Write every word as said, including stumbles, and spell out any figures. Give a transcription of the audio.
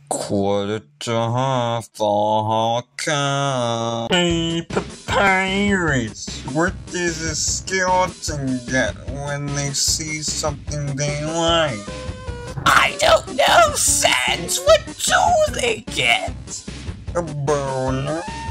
Quarter to half for Hawkeye. Hey, papyrus, what does a skeleton get when they see something they like? I don't know, Sans. What do they get? A boner.